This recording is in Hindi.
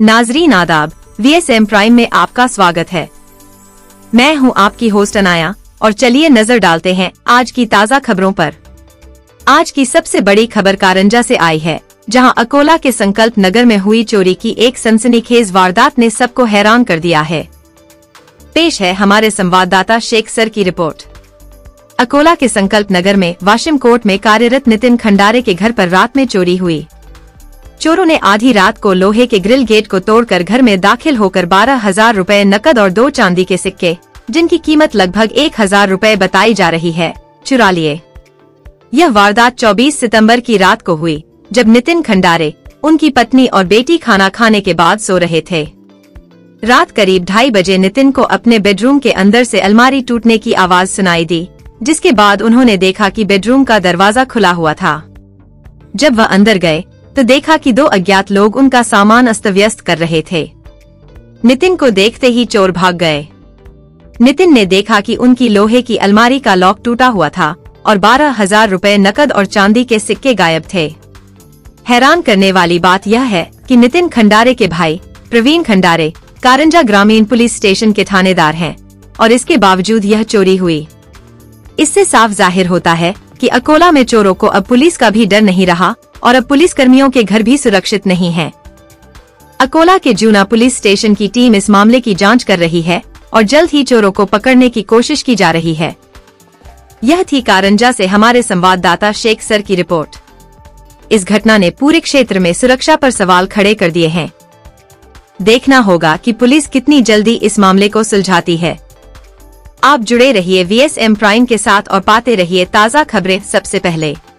नाजरीन आदाब, VSM प्राइम में आपका स्वागत है। मैं हूं आपकी होस्ट अनाया और चलिए नजर डालते हैं आज की ताज़ा खबरों पर। आज की सबसे बड़ी खबर कारंजा से आई है, जहां अकोला के संकल्प नगर में हुई चोरी की एक सनसनीखेज वारदात ने सबको हैरान कर दिया है। पेश है हमारे संवाददाता शेख सर की रिपोर्ट। अकोला के संकल्प नगर में वाशिम कोर्ट में कार्यरत नितिन खंडारे के घर पर रात में चोरी हुई। चोरों ने आधी रात को लोहे के ग्रिल गेट को तोड़कर घर में दाखिल होकर 12,000 रुपए नकद और 2 चांदी के सिक्के, जिनकी कीमत लगभग 1,000 रुपए बताई जा रही है, चुरा लिए। यह वारदात 24 सितंबर की रात को हुई, जब नितिन खंडारे, उनकी पत्नी और बेटी खाना खाने के बाद सो रहे थे। रात करीब 2:30 बजे नितिन को अपने बेडरूम के अंदर से अलमारी टूटने की आवाज सुनाई दी, जिसके बाद उन्होंने देखा कि बेडरूम का दरवाजा खुला हुआ था। जब वह अंदर गए तो देखा कि 2 अज्ञात लोग उनका सामान अस्त व्यस्त कर रहे थे। नितिन को देखते ही चोर भाग गए। नितिन ने देखा कि उनकी लोहे की अलमारी का लॉक टूटा हुआ था और 12,000 रुपए नकद और चांदी के सिक्के गायब थे। हैरान करने वाली बात यह है कि नितिन खंडारे के भाई प्रवीण खंडारे कारंजा ग्रामीण पुलिस स्टेशन के थानेदार हैं और इसके बावजूद यह चोरी हुई। इससे साफ जाहिर होता है कि अकोला में चोरों को अब पुलिस का भी डर नहीं रहा और अब पुलिस कर्मियों के घर भी सुरक्षित नहीं हैं। अकोला के जूना पुलिस स्टेशन की टीम इस मामले की जांच कर रही है और जल्द ही चोरों को पकड़ने की कोशिश की जा रही है। यह थी कारंजा से हमारे संवाददाता शेख सर की रिपोर्ट। इस घटना ने पूरे क्षेत्र में सुरक्षा पर सवाल खड़े कर दिए हैं। देखना होगा कि पुलिस कितनी जल्दी इस मामले को सुलझाती है। आप जुड़े रहिए VSM प्राइम के साथ और पाते रहिए ताज़ा खबरें सबसे पहले।